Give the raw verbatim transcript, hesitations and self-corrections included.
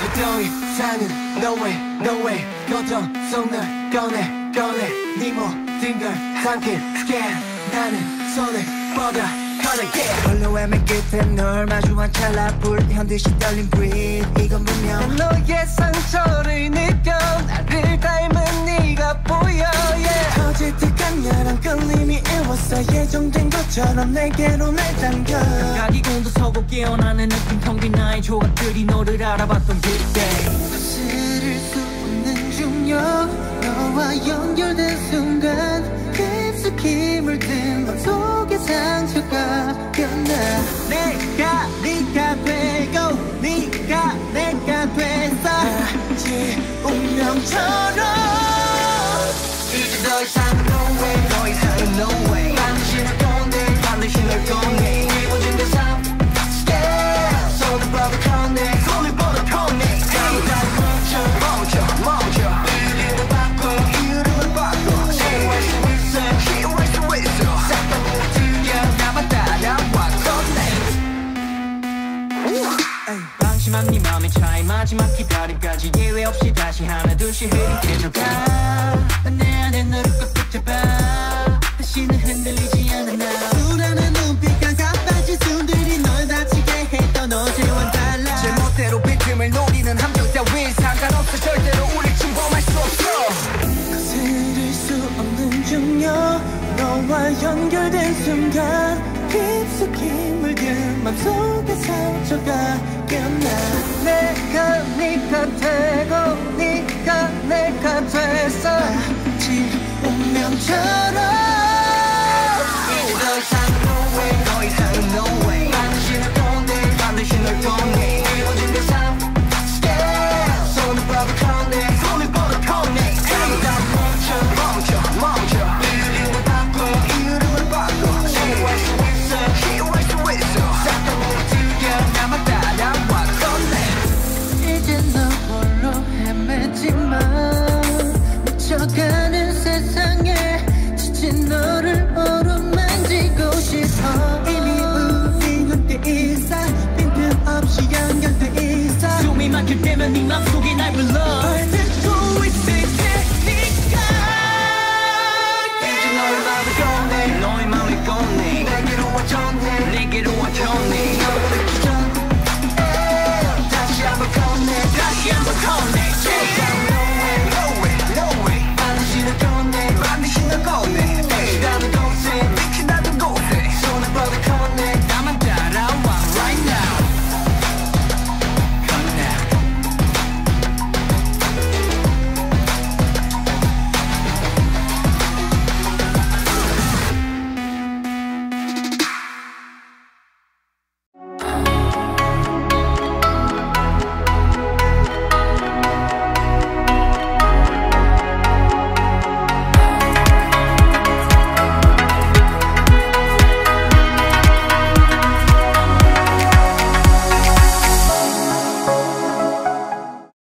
더 이상은 no way no way 고통 속 널 꺼내 꺼내 네 모든 걸 삼킬 scan 나는 손을 뻗어 꺼낼게 홀로 헤맨 끝에 널 마주한 찰나 불현듯이 떨린 breathe 이건 분명 너의 상처를 느껴 나를 닮은 네가 보여 yeah. 터질듯한 야랑 끌림이 일웠어 예정된 것처럼 내게로 날 당겨 감각이 곤두서고 깨어나는 느낌 텅빈 나의 조각들이 너를 알아봤던 그때 거스를 수 없는 중력 너와 연결된 순간 깊숙이 물든 맘 속의 상처가 변나 내가 네가 되고 네가 내가 됐어 마치 운명처럼 이제 더 이상 no way 더 이상은 no way 반드시 널 꺼내 반드시 널 꺼내 이루어진 내 삶 yeah 손을 뻗어 꺼내 손을 뻗어 꺼내 아무 날 멈춰 멈춰 멈춰 이름을 바꿔 이름을 바꿔 시도할 수 있어 시도할 수 있어 싹 다 모두야 나만 따라와 꺼내 방심한 네 맘의 차이 마지막 기다림까지 예외 없이 다시 하나 둘씩 흐릿해져가 내 안에 너를 꼭 붙잡아 다시는 흔들리지 않아 나 불안한 눈빛과 가빠진 손들이 널 다치게 했던 어제와는 달라 제멋대로 빈틈을 노리는 함정 따윈 상관없어 절대로 우릴 침범할 수 없어 거스를 수 없는 중력 너와 연결된 순간 깊숙이 물든 맘속의 상처가 깨어나 내가 네가 되고 네가 내가 됐어 마치 운명처럼 이제 더 이상 no way 더 이상은 no way 반드시 널 꺼내 반드시 널 꺼내 이루어진 내 삶 yeah 손을 뻗어 꺼내 손을 뻗어 꺼내 아무 날 멈춰 멈춰 멈춰 이름을 바꿔 이름을 바꿔 시도할 수 있어 시도할 수 있어 싹 다 모두야 나만 따라와 꺼내 이제 너 홀로 헤매지만 미쳐가는 세상에 지친 너를 어루만지고 싶어 이미 우리 함께 있어 빈틈없이 연결돼 있어 숨이 막힐 때면 네 맘속에 날 불러